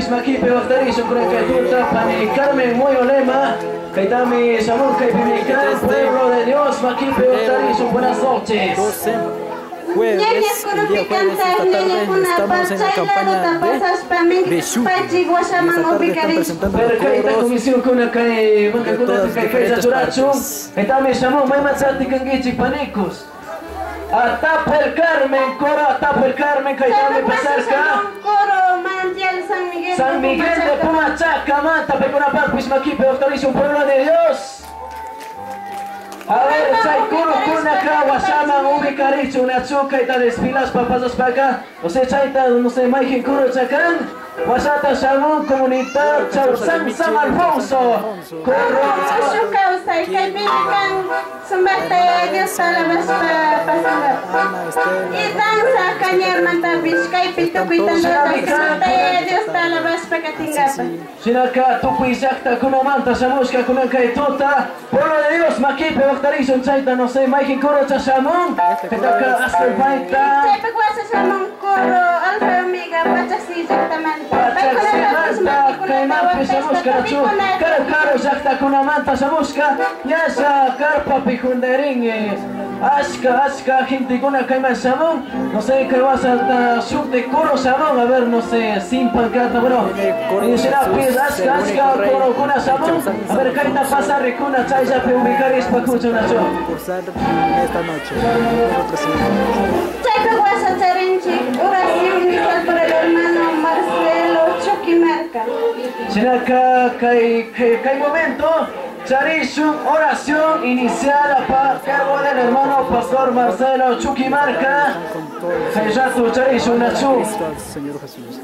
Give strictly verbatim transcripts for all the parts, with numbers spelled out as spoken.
makipe octarizo con el que tuta pani Carmen Moyolema. Kaitami Samur Kaipimikran, pueblo de Dios, makipe octarizo, buenas noches. Jueves, el día jueves, esta tarde, estamos en la campaña de Beshu. Esta tarde están presentando comisión con una calle, de todas diferentes partes. Estamos llamando Maimatzati Kangichi Panicos. Atapa el Carmen, coro, atapa el Carmen, Caitami Pasarca. Coro, manantial San Miguel. San Miguel de Pumachaca, manta, pegona parpis makipe octarizo, un pueblo de Dios. A ver, Chaikuro, Kuna, Kawa, Shaman, Ubi, Caricho, una chuca y tal, espilas, papas, para acá. O sea, Chaita, no sé, Maikin, Kuro, Chacan, Wasata, Shaman, Comunidad, Chau, San, San Alfonso. Corro. Chuca, usted, que viven, Sumbate, Dios, a la vez, pasando. Y danza, cañar, manta, Vizcay, Pito, Cuitando, Sumbate, Dios, a la vez, Pecatingapa. Sinaka, Tupi, Zakta, Kuna, Manta, Samuska, Kuna, Kaitota, Pueblo de Dios, Makipe, Octarizo, un Chaita, no sé, Maikin, Kuro, Chashamon, Petaka, hasta el Baita. Chepe, Guasa, Shamon, Coro, Alfa, Amiga, Pachasi, exactamente. Pachasi, Manta, Kaiman, Pisamuska, Chu, Caro, Caro, Zakta, Kuna, Manta, Samuska, Yasa, Carpa, Pijunderin, Aska, Aska, gente, Kuna, Kaiman, Samon, no sé, que vas a subte, Kuro, Samon, a ver, no sé, sin pancata, bueno, y será Piz, Aska, Aska, Kuro, Kuna, Samon, a ver, Kaita, pasa, Ricuna, Chaya, Piumicar, Ispacucho, Nacho. Cursar esta noche. Chepe, Guasa, Charinchi, oración inicial por el hermano Marcelo Choquimarca. Sinaka, Kai, Kai, momento. Charishu, oración inicial a cargo del hermano Pastor Marcelo Chuquimarca. Jayato, Charishu, Nachu. Señor Jesús.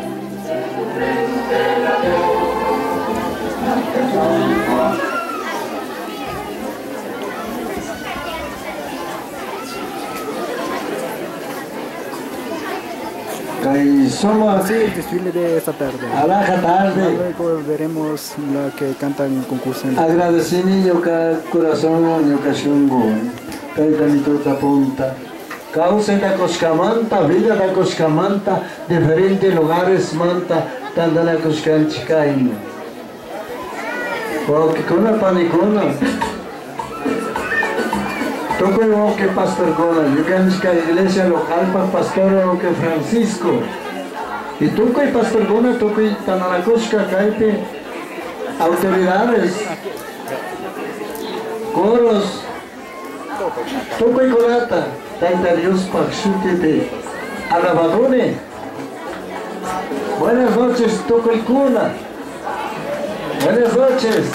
Y somos así el desfile de esta tarde. A la tarde. Luego veremos la que cantan en concurso. Agradecimiento que corazón yo que shungo. Kaita mi tota punta. Causa da Coscamanta, vida da Coscamanta, diferentes lugares manta, tanda na Coscanchicaino. Porque con la panicona. Toco yo que pastor Gona, yo que en la iglesia local para pastor o que Francisco. Y toco y pastor Gona, toco y Tanaracosca, caipe autoridades, coros, toco y colata, taita Dios paxútete, alabadone. Buenas noches, toco y cuna. Buenas noches.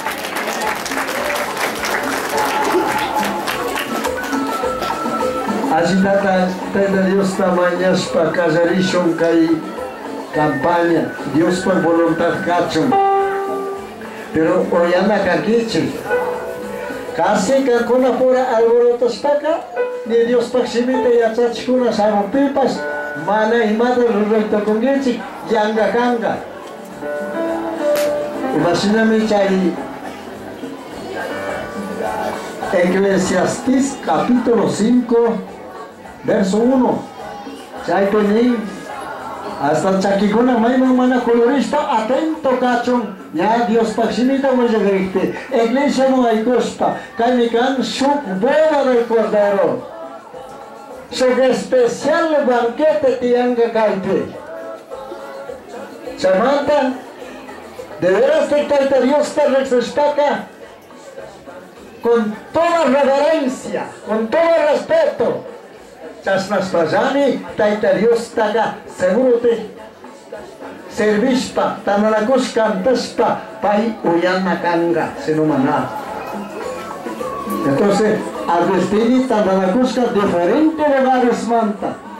Agitata, tenda Dios tamañas para casarishon kai campaña, Dios por voluntad cachon. Pero hoy anda caquiche. Casi que con la pura alborotos paca, ni Dios paximite ya chachkuna sago pipas, mana y madre recto con gichi, yanga ganga. Imagíname chay Eclesiastés capítulo cinco. Verso uno. Chaitoni. Hasta Chakikuna Maima Mana colorista. Atento cachón. Ya Dios paximita voy a grite. Iglesia no hay cospa. Kaimikan shuk boda del cordero. Shuk especial banquete tianga caipe. Samantha. De veras te caita Dios te respeta. Con toda reverencia. Con todo respeto. Chasnas pajani, taita Dios taga, seguro te servispa, tanalakus cantaspa, pai uyana kanga, senumana. Entonces, al vestir tanalakus diferente lugares manta.